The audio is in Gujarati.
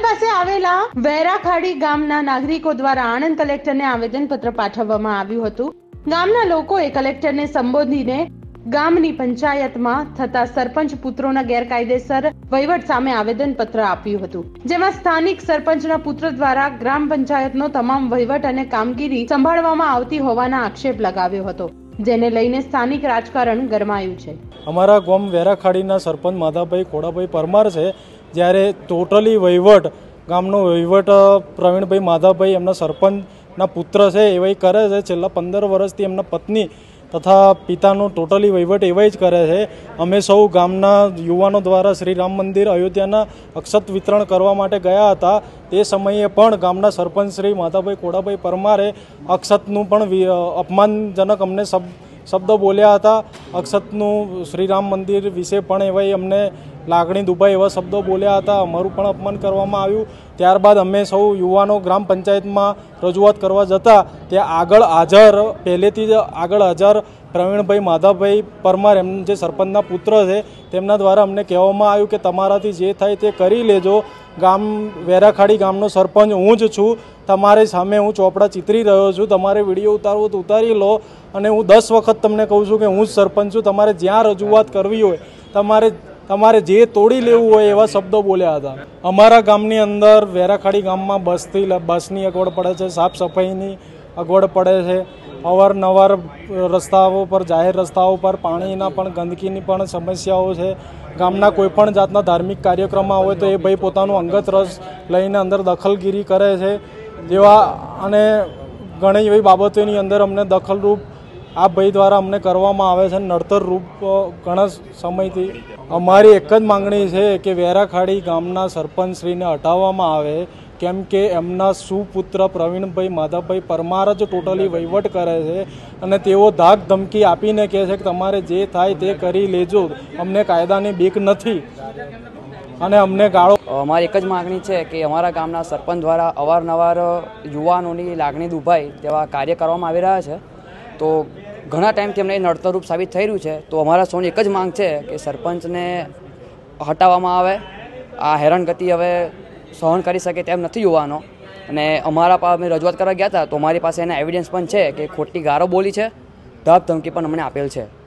પાસે આવેલા વેરાખાડી ગામના નાગરિકો દ્વારા આણંદ કલેક્ટરને આવેદનપત્ર પાઠવવામાં આવ્યું હતું। ગામના લોકોએ કલેક્ટરને સંબોધીને ગામની પંચાયતમાં થતા સરપંચ પુત્રોના ગેરકાયદેસર વહીવટ સામે આવેદનપત્ર આપ્યું હતું, જેમાં સ્થાનિક સરપંચના પુત્ર દ્વારા ગ્રામ પંચાયતનો તમામ વહીવટ અને કામગીરી સંભાળવામાં આવતી હોવાના આક્ષેપ લગાવ્યો હતો, જેને લઈને સ્થાનિક રાજકારણ ગરમાયું છે। અમારા ગામ વેરાખાડીના સરપંચ માધાભાઈ ખોડાભાઈ પરમાર છે, જ્યારે ટોટલી વહીવટ ગામનો વહીવટ પ્રવીણભાઈ માધાભાઈ એમના સરપંચના પુત્ર છે એવા કરે છે। છેલ્લા 15 વર્ષથી એમના પત્ની તથા પિતાનો ટોટલી વહીવટ એવા જ કરે છે। અમે સૌ ગામના યુવાનો દ્વારા શ્રી રામ મંદિર અયોધ્યાના અક્ષત વિતરણ કરવા માટે ગયા હતા। તે સમયે પણ ગામના સરપંચ શ્રી માધાભાઈ ખોડાભાઈ પરમારે અક્ષતનું પણ અપમાનજનક અમને શબ્દ બોલ્યા હતા। અક્ષતનું શ્રી રામ મંદિર વિશે પણ એવા અમને લાગણી દુભાઈ એવા શબ્દો બોલ્યા હતા। અમારું પણ અપમાન કરવામાં આવ્યું। ત્યારબાદ અમે સૌ યુવાનો ગ્રામ પંચાયતમાં રજૂઆત કરવા જતા ત્યાં પહેલેથી જ આગળ હાજર પ્રવીણભાઈ માધાભાઈ પરમાર એમ જે સરપંચના પુત્ર છે તેમના દ્વારા અમને કહેવામાં આવ્યું કે તમારાથી જે થાય તે કરી લેજો। વેરાખાડી ગામનો સરપંચ હું જ છું, તમારી સામે હું ચોપડા ચિતરી રહ્યો છું, તમારે વિડીયો ઉતારવો તો ઉતારી લો, અને હું 10 વખત તમને કહું છું કે હું જ સરપંચ છું, તમારે જ્યાં રજૂઆત કરવી હોય તમારે જે તોડી લેવું હોય એવા શબ્દો બોલ્યા હતા। અમારા ગામની અંદર વેરાખાડી ગામમાં બસની અગવડ પડે છે, સાફ સફાઈની અગવડ પડે છે, અવારનવાર રસ્તાઓ પર જાહેર રસ્તાઓ પર પાણીના પણ ગંદકીની પણ સમસ્યાઓ છે। ગામના કોઈપણ જાતના ધાર્મિક કાર્યક્રમમાં હોય તો એ ભાઈ પોતાનો અંગત રસ લઈને અંદર દખલગીરી કરે છે જેવા, અને ઘણી એવી બાબતોની અંદર અમને દખલરૂપ આ ભાઈ દ્વારા અમને કરવામાં આવે છે, નડતર રૂપ ઘણા સમયથી। અમારી એક જ માંગણી છે કે વેરાખાડી ગામના સરપંચશ્રીને હટાવવામાં આવે, કેમ કે એમના સુપુત્ર પ્રવીણભાઈ માધાભાઈ પરમાર જ ટોટલી વહીવટ કરે છે, અને તેઓ ધાક ધમકી આપીને કહે છે કે તમારે જે થાય તે કરી લેજો, અમને કાયદાની બીક નથી અને અમને ગાળો। અમારી એક જ માગણી છે કે અમારા ગામના સરપંચ દ્વારા અવારનવાર યુવાનોની લાગણી દુભાઈ તેવા કાર્ય કરવામાં આવી રહ્યા છે, તો ઘણા ટાઈમથી અમને નડતરરૂપ સાબિત થઈ રહ્યું છે। તો અમારા સૌની એક જ માંગ છે કે સરપંચને હટાવવામાં આવે। આ હેરાનગતિ હવે સહન કરી શકે તેમ નથી યુવાનો, અને અમે રજૂઆત કરવા ગયા હતા તો અમારી પાસે એના એવિડન્સ પણ છે કે ખોટી ગારો બોલી છે, ધાક ધમકી પણ અમને આપેલ છે।